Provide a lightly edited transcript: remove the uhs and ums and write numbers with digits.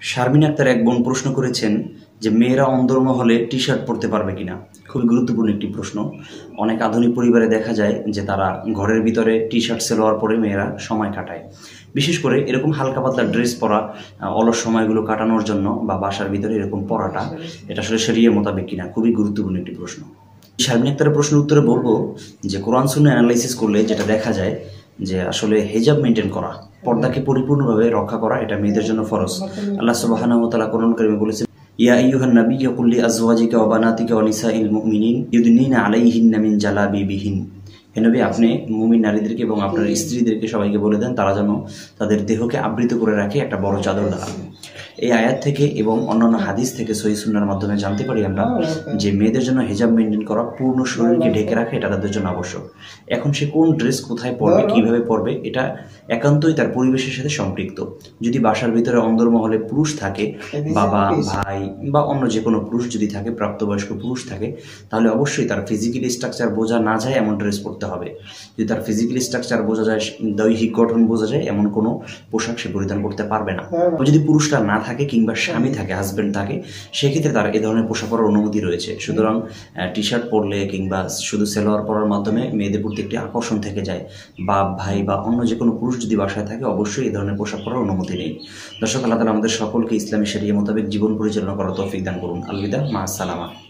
শারমিন আক্তার এক বোন প্রশ্ন করেছেন যে মেয়েরা অন্দরমহলে টি শার্ট পরতে পারবে কিনা। খুবই গুরুত্বপূর্ণ একটি প্রশ্ন। অনেক আধুনিক পরিবারে দেখা যায় যে তারা ঘরের ভিতরে টি শার্ট সেলোয়ার পরে মেয়েরা সময় কাটায়। বিশেষ করে এরকম হালকা পাতলা ড্রেস পরা অলস সময়গুলো কাটানোর জন্য বা বাসার ভিতরে এরকম পরাটা এটা আসলে শরীয়তের মোতাবেক কিনা, খুবই গুরুত্বপূর্ণ একটি প্রশ্ন। শারমিন আক্তারের প্রশ্নের উত্তরে বলবো যে কোরআন সুন্নাহ অ্যানালাইসিস করলে যেটা দেখা যায় যে আসলে হিজাব মেনটেন করা, পর্দাকে পরিপূর্ণভাবে রক্ষা করা, এটা মেয়েদের জন্য ফরজ। আল্লাহ সুবহানাহু ওয়া তাআলা কোরআন কারীমে বলেছেন, ইয়া আইয়ুহান নাবিয়্যু কুল লিআজওয়াজিকা ওয়া বানাতিকা ওয়া নিসাইল মুমিনিন ইউদনিনা আলাইহিন্না মিন জালাবিবিহিন। হে নবী, আপনি মুমিন নারীদেরকে এবং আপনার স্ত্রীদেরকে সবাইকে বলে দেন তারা যেন তাদের দেহকে আবৃত করে রাখে একটা বড় চাদর দ্বারা। এই আয়াত থেকে এবং অন্যান্য হাদিস থেকে সহিহ সুন্নাহর মাধ্যমে জানতে পারি আমরা যে মেয়েদের জন্য হিজাব মেনটেন করা, পূর্ণ শরীরকে ঢেকে রাখা, এটা তাদের জন্য আবশ্যক। এখন সে কোন ড্রেস কোথায় পরবে, কিভাবে পরবে, এটা একান্তই তার পরিবেশের সাথে সম্পৃক্ত। যদি বাসার ভিতরে অন্দরমহলে পুরুষ থাকে, বাবা, ভাই বা অন্য যে কোনো পুরুষ যদি থাকে, প্রাপ্তবয়স্ক পুরুষ থাকে, তাহলে অবশ্যই তার ফিজিক্যাল স্ট্রাকচার বোঝা না যায় এমন ড্রেস পরতে হবে। যদি তার ফিজিক্যাল স্ট্রাকচার বোঝা যায়, দৈহিক গঠন বোঝা যায় এমন কোনো পোশাক সে পরিধান করতে পারবে না। যদি পুরুষটা না থাকে কিংবা স্বামী থাকে, হাজবেন্ড থাকে, সেক্ষেত্রে তার এই ধরনের পোশাক পরার অনুমতি রয়েছে। সুতরাং টি শার্ট পরলে কিংবা শুধু সেলোয়ার পরার মাধ্যমে মেয়েদের প্রতি একটি আকর্ষণ থেকে যায়। বাপ, ভাই বা অন্য যে কোনো পুরুষ যদি বাসায় থাকে, অবশ্যই এই ধরনের পোশাক পরার অনুমতি নেই। দর্শক, আল্লাহ তাআলা আমাদের সকলকে ইসলামী শরিয়ত মোতাবেক জীবন পরিচালনা করার তৌফিক দান করুন। আলবিদা, মা আসসালামা।